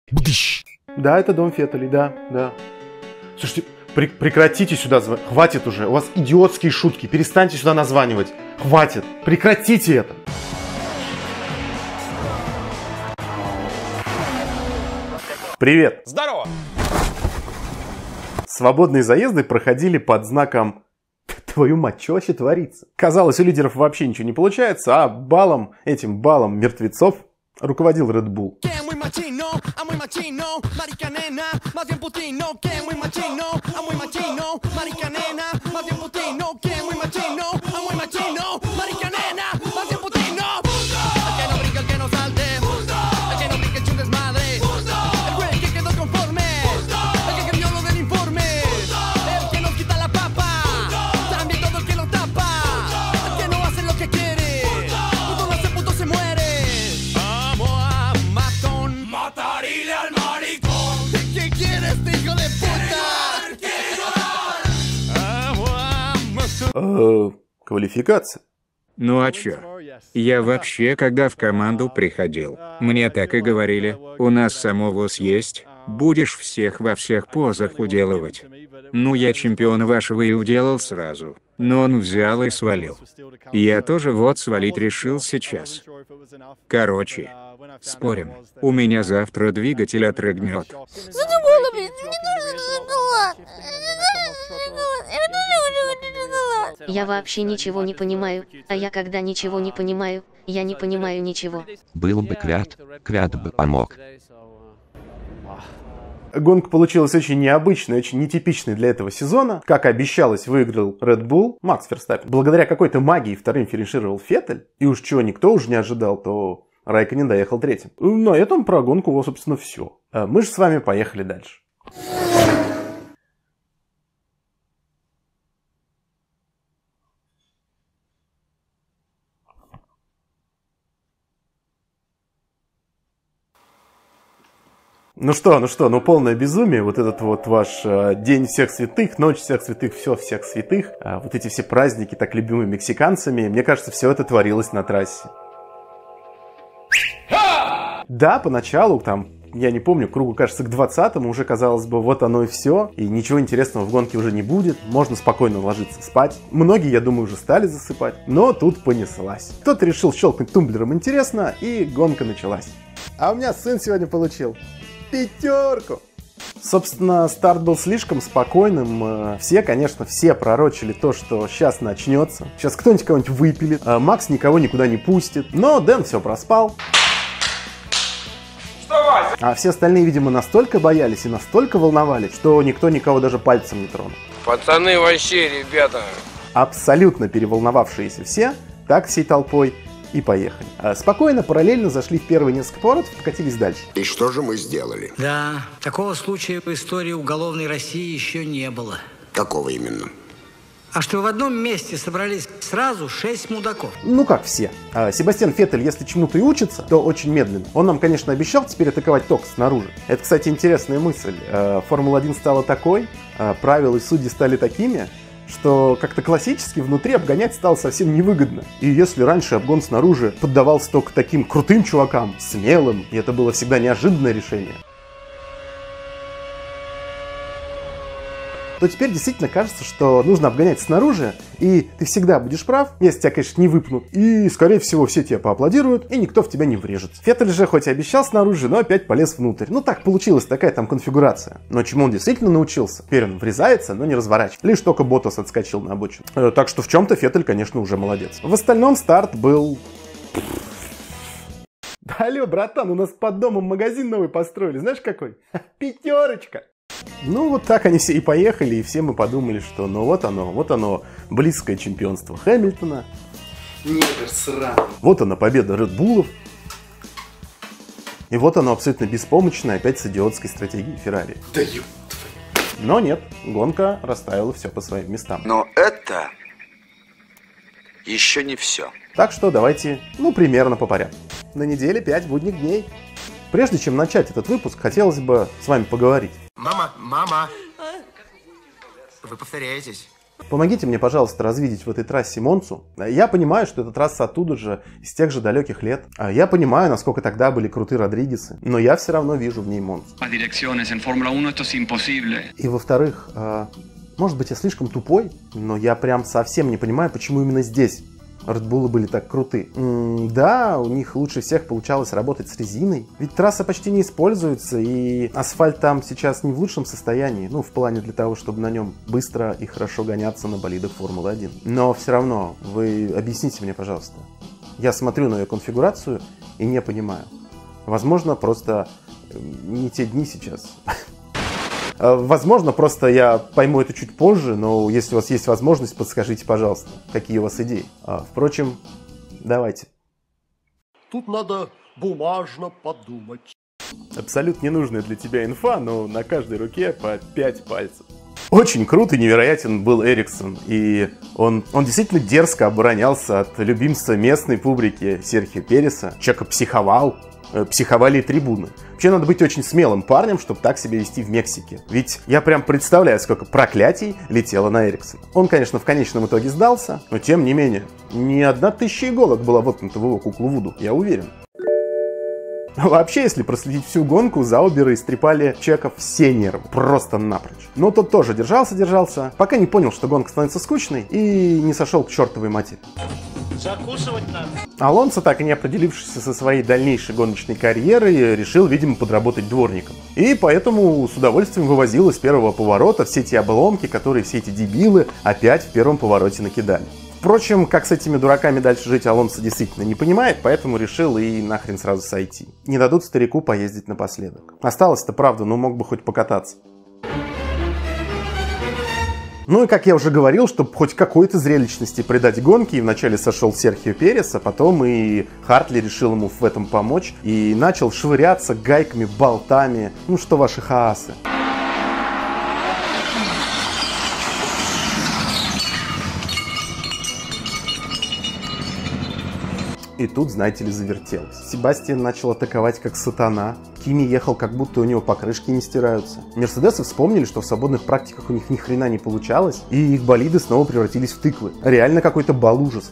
Да, это дом Феттелей, да. Слушайте, прекратите сюда звонить. Хватит уже. У вас идиотские шутки. Перестаньте сюда названивать. Хватит. Прекратите это. Привет. Здорово. Свободные заезды проходили под знаком «Твою мать, что вообще творится?». Казалось, у лидеров вообще ничего не получается, а этим балом мертвецов руководил Red Bull. Квалификация. Ну а чё? Я вообще, когда в команду приходил, мне так и говорили, у нас самовоз есть, будешь всех во всех позах уделывать. Ну я чемпиона вашего и уделал сразу, но он взял и свалил. Я тоже вот свалить решил сейчас. Короче, спорим, у меня завтра двигатель отрыгнет. Я вообще ничего не понимаю, а я когда ничего не понимаю, я не понимаю ничего. Был бы Квят бы помог. Гонка получилась очень необычной, очень нетипичной для этого сезона. Как обещалось, выиграл Red Bull Макс Ферстаппен. Благодаря какой-то магии вторым финишировал Феттель. И уж чего никто уже не ожидал, то Райконен доехал третьим. На этом про гонку, собственно, все. Мы же с вами поехали дальше. Ну что, полное безумие, вот этот вот ваш День всех святых, Ночь всех святых, все всех святых, вот эти все праздники, так любимые мексиканцами, мне кажется, все это творилось на трассе. Да, поначалу, я не помню, кругу, кажется, к 20-му уже казалось бы, вот оно и все, и ничего интересного в гонке уже не будет, можно спокойно ложиться спать. Многие, я думаю, уже стали засыпать, но тут понеслась. Кто-то решил щелкнуть тумблером интересно, и гонка началась. А у меня сын сегодня получил 5. Собственно, старт был слишком спокойным. Все пророчили то, что сейчас начнется. Сейчас кто-нибудь кого-нибудь выпилит. Макс никого никуда не пустит. Но Дэн все проспал. А все остальные, видимо, настолько боялись и настолько волновались, что никто никого даже пальцем не тронул. Пацаны вообще, ребята. Абсолютно переволновавшиеся все, так всей толпой и поехали. Спокойно, параллельно зашли в первые несколько поворотов, покатились дальше. И что же мы сделали? Да, такого случая в истории уголовной России еще не было. Какого именно? А что в одном месте собрались сразу 6 мудаков. Ну как все. Себастьян Феттель, если чему-то и учится, то очень медленно. Он нам, конечно, обещал теперь атаковать только снаружи. Это, кстати, интересная мысль. Формула-1 стала такой, правила и судьи стали такими, что как-то классически внутри обгонять стало совсем невыгодно. И если раньше обгон снаружи поддавался только таким крутым чувакам, смелым, и это было всегда неожиданное решение, то теперь действительно кажется, что нужно обгонять снаружи, и ты всегда будешь прав, если тебя, конечно, не выпнут, и, скорее всего, все тебе поаплодируют, и никто в тебя не врежется. Феттель же хоть и обещал снаружи, но опять полез внутрь. Ну так получилась такая там конфигурация. Но чему он действительно научился? Теперь он врезается, но не разворачивает. Лишь только Ботас отскочил на обочину. Так что в чем-то Феттель, конечно, уже молодец. В остальном старт был... Алло, братан, у нас под домом магазин новый построили. Знаешь какой? 5. Ну, вот так они все и поехали, и все мы подумали, что вот оно, близкое чемпионство Хэмилтона. Негр сраный. Вот она, победа Red Bull'ов. И вот оно, абсолютно беспомощное, опять с идиотской стратегией Феррари. Да ёб твою. Но нет, гонка расставила все по своим местам. Но это еще не все. Так что давайте, примерно по порядку. На неделе 5 будних дней. Прежде чем начать этот выпуск, хотелось бы с вами поговорить. Мама, вы повторяетесь. Помогите мне, пожалуйста, развидеть в этой трассе Монцу. Я понимаю, что эта трасса оттуда же, из тех же далеких лет. Я понимаю, насколько тогда были крутые Родригесы. Но я все равно вижу в ней Монцу. И во-вторых, может быть, я слишком тупой, но я прям совсем не понимаю, почему именно здесь Red Bull были так круты. Да, у них лучше всех получалось работать с резиной. Ведь трасса почти не используется, и асфальт там сейчас не в лучшем состоянии. Ну, в плане для того, чтобы на нем быстро и хорошо гоняться на болидах Формулы-1. Но все равно, вы объясните мне, пожалуйста. Я смотрю на ее конфигурацию и не понимаю. Возможно, просто не те дни сейчас. Возможно, просто я пойму это чуть позже, но если у вас есть возможность, подскажите, пожалуйста, какие у вас идеи. Впрочем, давайте. Тут надо бумажно подумать. Абсолютно ненужная для тебя инфа, но на каждой руке по 5 пальцев. Очень крут и невероятен был Эриксон, и он действительно дерзко оборонялся от любимца местной публики Серхио Переса. Чека психовал. Психовали и трибуны. Вообще надо быть очень смелым парнем, чтобы так себя вести в Мексике. Ведь я прям представляю, сколько проклятий летело на Эриксона. Он, конечно, в конечном итоге сдался, но тем не менее, не 1000 иголок была воткнута в его куклу Вуду, я уверен. Вообще, если проследить всю гонку, зауберы истрепали Чеков все нервы. Просто напрочь. Но тот тоже держался, пока не понял, что гонка становится скучной, и не сошел к чертовой матери. Закусывать надо. Алонсо, так и не определившийся со своей дальнейшей гоночной карьерой, решил, видимо, подработать дворником. И поэтому с удовольствием вывозил из первого поворота все те обломки, которые все эти дебилы опять в первом повороте накидали. Впрочем, как с этими дураками дальше жить, Алонсо действительно не понимает, поэтому решил и нахрен сразу сойти. Не дадут старику поездить напоследок. Осталось-то правда, но мог бы хоть покататься. Ну и, как я уже говорил, чтобы хоть какой-то зрелищности придать гонке, и вначале сошел Серхио Перес, а потом и Хартли решил ему в этом помочь и начал швыряться гайками, болтами, ну что ваши хаасы. И тут, знаете ли, завертелось. Себастьян начал атаковать как сатана. Кими ехал, как будто у него покрышки не стираются. Мерседесы вспомнили, что в свободных практиках у них ни хрена не получалось, и их болиды снова превратились в тыквы. Реально какой-то бал ужасов.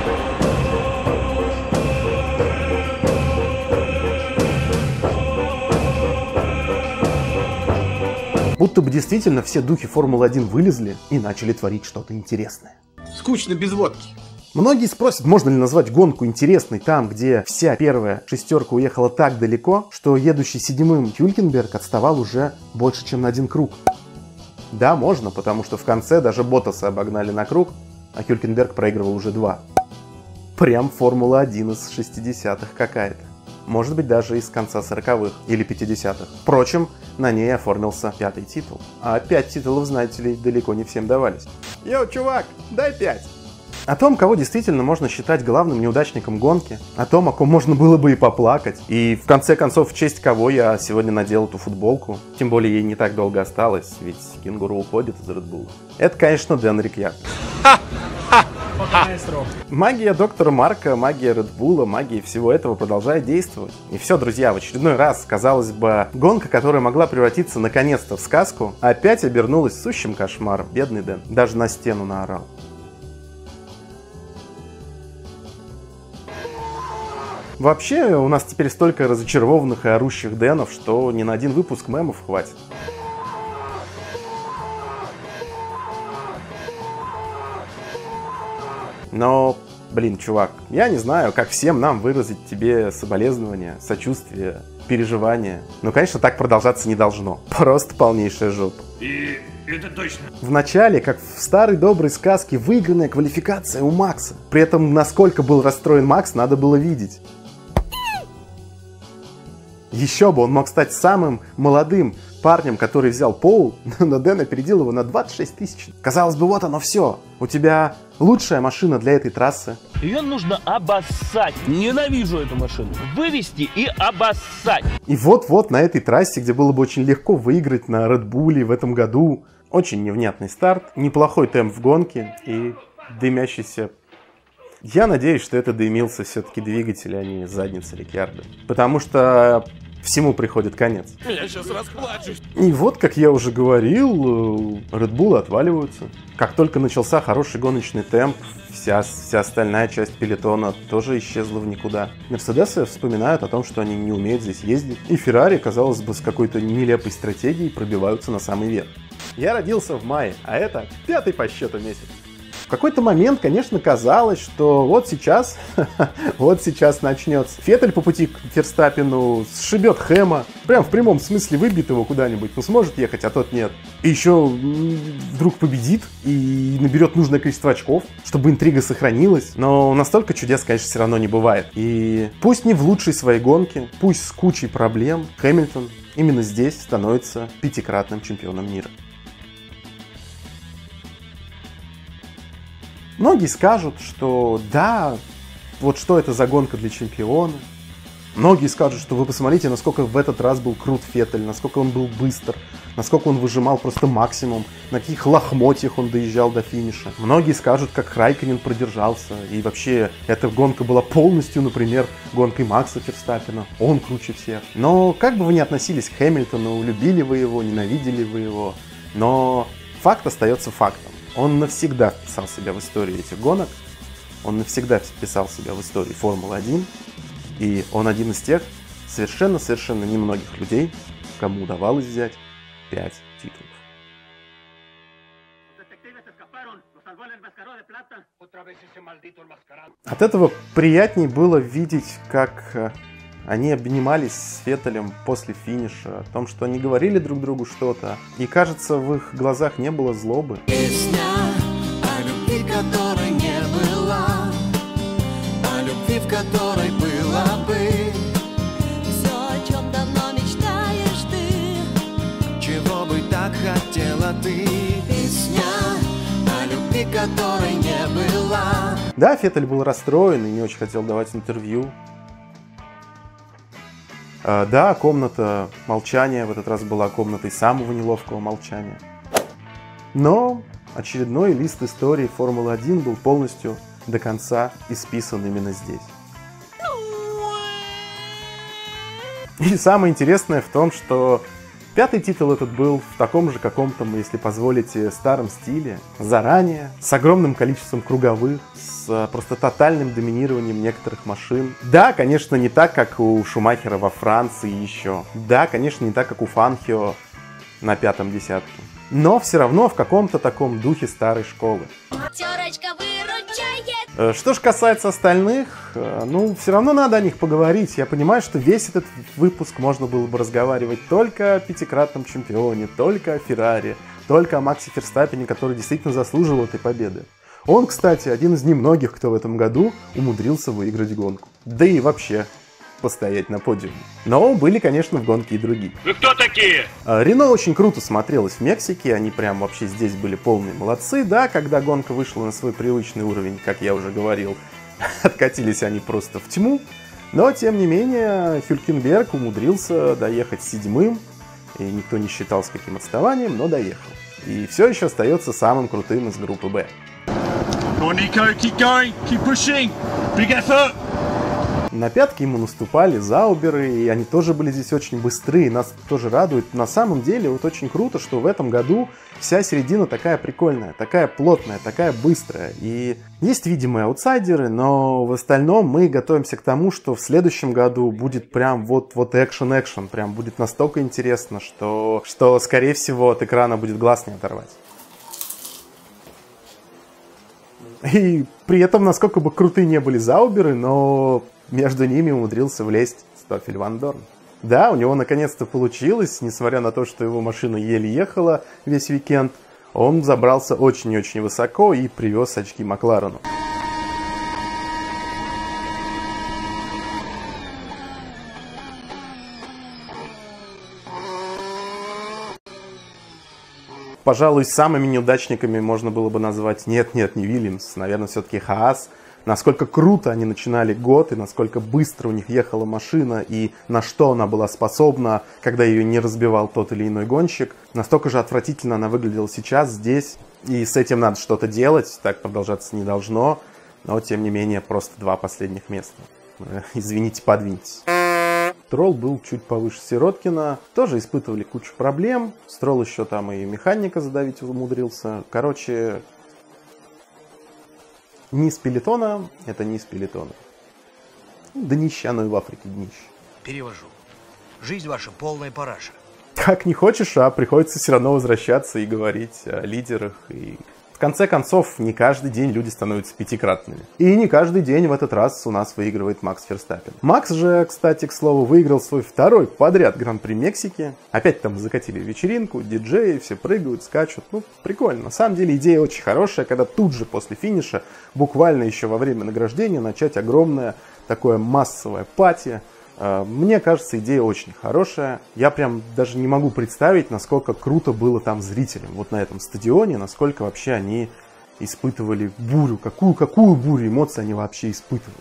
Будто бы действительно все духи Формулы-1 вылезли и начали творить что-то интересное. Скучно без водки. Многие спросят, можно ли назвать гонку интересной там, где вся первая шестерка уехала так далеко, что едущий седьмым Хюлькенберг отставал уже больше, чем на 1 круг. Да, можно, потому что в конце даже Боттаса обогнали на круг, а Хюлькенберг проигрывал уже 2. Прям Формула-1 из 60-х какая-то. Может быть, даже из конца 40-х или 50-х. Впрочем, на ней оформился 5-й титул. А 5 титулов, знаете ли, далеко не всем давались. Йоу, чувак, дай 5! О том, кого действительно можно считать главным неудачником гонки, о том, о ком можно было бы и поплакать, и в конце концов, в честь кого я сегодня надел эту футболку, тем более ей не так долго осталось, ведь кенгуру уходит из Red Bull. Это, конечно, Дэн Рикьярдо. Магия доктора Марка, магия Red Bull, магия всего этого продолжает действовать. И все, друзья, в очередной раз, казалось бы, гонка, которая могла превратиться наконец-то в сказку, опять обернулась сущим кошмаром. Бедный Дэн даже на стену наорал. Вообще, у нас теперь столько разочарованных и орущих Дэнов, что ни на 1 выпуск мемов хватит. Но, блин, чувак, я не знаю, как всем нам выразить тебе соболезнования, сочувствие, переживания. Но, конечно, так продолжаться не должно. Просто полнейшая жопа. И это точно. В начале, как в старой доброй сказке, выигранная квалификация у Макса. При этом, насколько был расстроен Макс, надо было видеть. Еще бы, он мог стать самым молодым парнем, который взял пол, но Дэн опередил его на 26 тысяч. Казалось бы, вот оно все. У тебя лучшая машина для этой трассы. Ее нужно обоссать. Ненавижу эту машину. Вывести и обоссать. И вот-вот на этой трассе, где было бы очень легко выиграть на Red Bull в этом году, очень невнятный старт, неплохой темп в гонке и дымящийся. Я надеюсь, что это дымился все-таки двигатель, а не задница Рикьярдо. Потому что всему приходит конец. Я сейчас расплачусь. И вот, как я уже говорил, Red Bull отваливаются. Как только начался хороший гоночный темп, вся остальная часть пелотона тоже исчезла в никуда. Мерседесы вспоминают о том, что они не умеют здесь ездить. И Феррари, казалось бы, с какой-то нелепой стратегией пробиваются на самый верх. Я родился в мае, а это 5-й по счету месяц. В какой-то момент, конечно, казалось, что вот сейчас начнется. Феттель по пути к Ферстаппену сшибет Хэма, прям в прямом смысле выбьет его куда-нибудь, ну сможет ехать, а тот нет. И еще вдруг победит и наберет нужное количество очков, чтобы интрига сохранилась. Но настолько чудес, конечно, все равно не бывает. И пусть не в лучшей своей гонке, пусть с кучей проблем, Хэмилтон именно здесь становится 5-кратным чемпионом мира. Многие скажут, что да, вот что это за гонка для чемпиона. Многие скажут, что вы посмотрите, насколько в этот раз был крут Феттель, насколько он был быстр, насколько он выжимал просто максимум, на каких лохмотьях он доезжал до финиша. Многие скажут, как Райконен продержался, и вообще эта гонка была полностью, например, гонкой Макса Ферстаппена. Он круче всех. Но как бы вы ни относились к Хэмилтону, любили вы его, ненавидели вы его, но факт остается фактом. Он навсегда вписал себя в историю этих гонок, он навсегда вписал себя в историю Формулы-1, и он один из тех совершенно немногих людей, кому удавалось взять 5 титулов. От этого приятней было видеть, как они обнимались с Феттелем после финиша, о том, что они говорили друг другу что-то, и, кажется, в их глазах не было злобы. Песня о любви, которой не была, о любви, в которой была бы все, о чем давно мечтаешь ты, чего бы так хотела ты. Песня о любви, которой не была. Да, Феттель был расстроен и не очень хотел давать интервью. Да, комната молчания в этот раз была комнатой самого неловкого молчания. Но очередной лист истории Формулы-1 был полностью до конца исписан именно здесь. И самое интересное в том, что 5-й титул этот был в таком же каком-то, если позволите, старом стиле, заранее, с огромным количеством круговых, с просто тотальным доминированием некоторых машин. Да, конечно, не так, как у Шумахера во Франции еще. Да, конечно, не так, как у Фанхио на 5-м десятке. Но все равно в каком-то таком духе старой школы. Что же касается остальных, ну, все равно надо о них поговорить. Я понимаю, что весь этот выпуск можно было бы разговаривать только о 5-кратном чемпионе, только о Феррари, только о Максе Ферстаппене, который действительно заслужил этой победы. Он, кстати, один из немногих, кто в этом году умудрился выиграть гонку. Да и вообще постоять на подиуме. Но были, конечно, в гонке и другие. Вы кто такие? Рено очень круто смотрелось в Мексике, они прям вообще здесь были полные молодцы. Да, когда гонка вышла на свой привычный уровень, как я уже говорил, откатились они просто в тьму. Но, тем не менее, Хюлькенберг умудрился доехать 7-м, и никто не считал с каким отставанием, но доехал. И все еще остается самым крутым из группы Б. На пятки ему наступали Зауберы, и они тоже были здесь очень быстрые, нас тоже радует. На самом деле, вот очень круто, что в этом году вся середина такая прикольная, такая плотная, такая быстрая. И есть видимые аутсайдеры, но в остальном мы готовимся к тому, что в следующем году будет прям вот экшен-экшен, прям будет настолько интересно, что скорее всего от экрана будет глаз не оторвать. И при этом, насколько бы крутые не были Зауберы, но между ними умудрился влезть Стоффель Ван Дорн. Да, у него наконец-то получилось, несмотря на то, что его машина еле ехала весь уикенд, он забрался очень-очень высоко и привез очки Макларену. Пожалуй, самыми неудачниками можно было бы назвать не Вильямс, наверное, все-таки Хаас. Насколько круто они начинали год, и насколько быстро у них ехала машина, и на что она была способна, когда ее не разбивал тот или иной гонщик. Настолько же отвратительно она выглядела сейчас, здесь, и с этим надо что-то делать, так продолжаться не должно, но, тем не менее, просто 2 последних места. Извините, подвиньтесь. Стролл был чуть повыше Сироткина. Тоже испытывали кучу проблем. Стролл еще там и механика задавить умудрился. Короче, низ пелотона — это низ пелотона. Днище, оно и в Африке днище. Перевожу. Жизнь ваша полная параша. Как не хочешь, а приходится все равно возвращаться и говорить о лидерах. И в конце концов, не каждый день люди становятся пятикратными. И не каждый день в этот раз у нас выигрывает Макс Ферстаппен. Макс же, кстати, к слову, выиграл свой второй подряд Гран-при Мексики. Опять там закатили вечеринку, диджеи, все прыгают, скачут. Ну, прикольно. На самом деле идея очень хорошая, когда тут же после финиша, буквально еще во время награждения, начать огромное такое массовое пати. Мне кажется, идея очень хорошая. Я прям даже не могу представить, насколько круто было там зрителям. Вот на этом стадионе, насколько вообще они испытывали бурю. Какую бурю эмоций они вообще испытывали.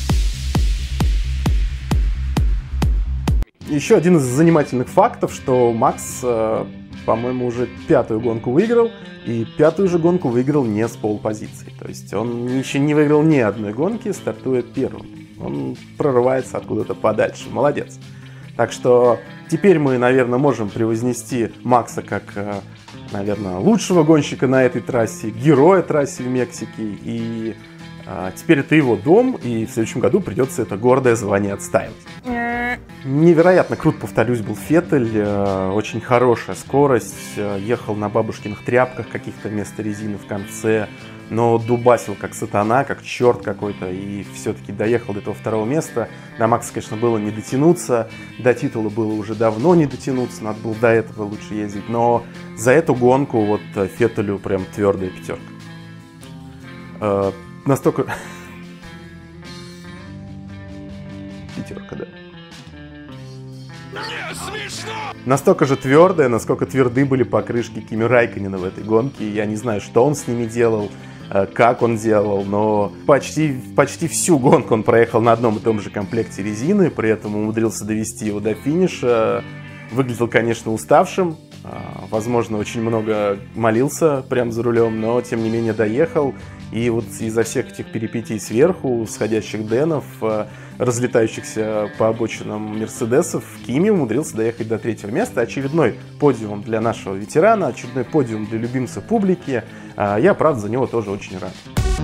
Еще один из занимательных фактов, что Макс, по-моему, уже 5-ю гонку выиграл. И 5-ю же гонку выиграл не с полпозиции. То есть он еще не выиграл ни одной гонки, стартуя первым. Он прорывается откуда-то подальше. Молодец. Так что теперь мы, наверное, можем превознести Макса как, наверное, лучшего гонщика на этой трассе, героя трассы в Мексике. И теперь это его дом, и в следующем году придется это гордое звание отстаивать. Невероятно крут, повторюсь, был Феттель. Очень хорошая скорость. Ехал на бабушкиных тряпках каких-то вместо резины в конце. Но дубасил как сатана, как черт какой-то, и все-таки доехал до этого второго места. До Макса, конечно, было не дотянуться, до титула было уже давно не дотянуться, надо было до этого лучше ездить. Но за эту гонку вот Феттелю прям твердая пятерка. Настолько... Пятерка, да. Настолько же твердая, насколько тверды были покрышки Кими Райкконена в этой гонке. Я не знаю, что он с ними делал, как он делал, но почти всю гонку он проехал на одном и том же комплекте резины, при этом умудрился довести его до финиша. Выглядел, конечно, уставшим, возможно, очень много молился прямо за рулем, но тем не менее доехал. И вот из-за всех этих перипетий сверху, сходящих денов, разлетающихся по обочинам мерседесов, Кими умудрился доехать до 3-го места. Очередной подиум для нашего ветерана, очередной подиум для любимца публики. Я, правда, за него тоже очень рад.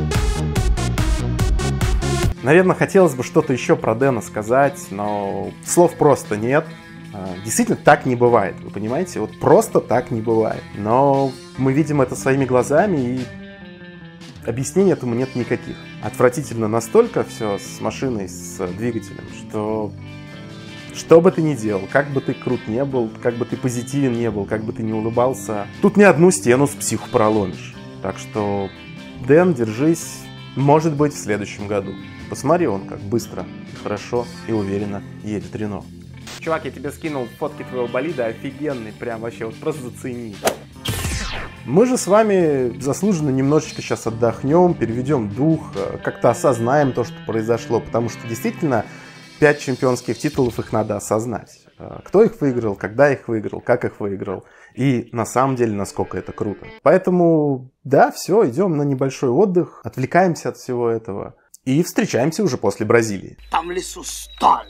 Наверное, хотелось бы что-то еще про Дэна сказать, но слов просто нет. Действительно, так не бывает, вы понимаете? Вот просто так не бывает. Но мы видим это своими глазами, и объяснений этому нет никаких. Отвратительно настолько все с машиной, с двигателем, что бы ты ни делал, как бы ты крут не был, как бы ты позитивен не был, как бы ты не улыбался, тут ни одну стену с психу проломишь. Так что, Дэн, держись, может быть, в следующем году. Посмотри, он как быстро, хорошо и уверенно едет Рено. Чувак, я тебе скинул фотки твоего болида, офигенный, прям вообще, вот просто зацени. Мы же с вами заслуженно немножечко сейчас отдохнем, переведем дух, как-то осознаем то, что произошло, потому что действительно 5 чемпионских титулов, их надо осознать. Кто их выиграл, когда их выиграл, как их выиграл и на самом деле насколько это круто. Поэтому да, все, идем на небольшой отдых, отвлекаемся от всего этого и встречаемся уже после Бразилии. Там в лесу столько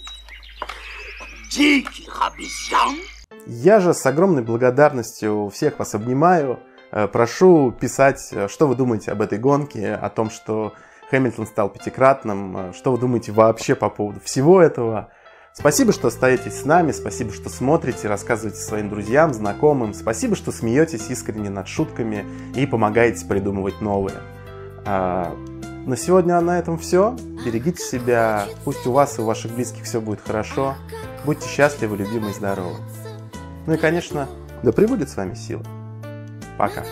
диких обезьян. Я же с огромной благодарностью всех вас обнимаю. Прошу писать, что вы думаете об этой гонке, о том, что Хэмилтон стал 5-кратным, что вы думаете вообще по поводу всего этого. Спасибо, что остаетесь с нами, спасибо, что смотрите, рассказываете своим друзьям, знакомым. Спасибо, что смеетесь искренне над шутками и помогаете придумывать новые. На сегодня на этом все. Берегите себя, пусть у вас и у ваших близких все будет хорошо. Будьте счастливы, любимы и здоровы. Ну и, конечно, да пребудет с вами сила. Пока.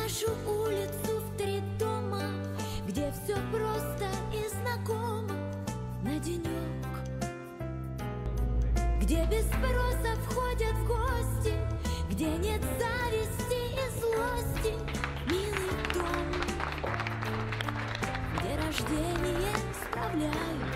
Где без спроса входят в гости, где нет зависти и злости, милый дом, где рождение справляют.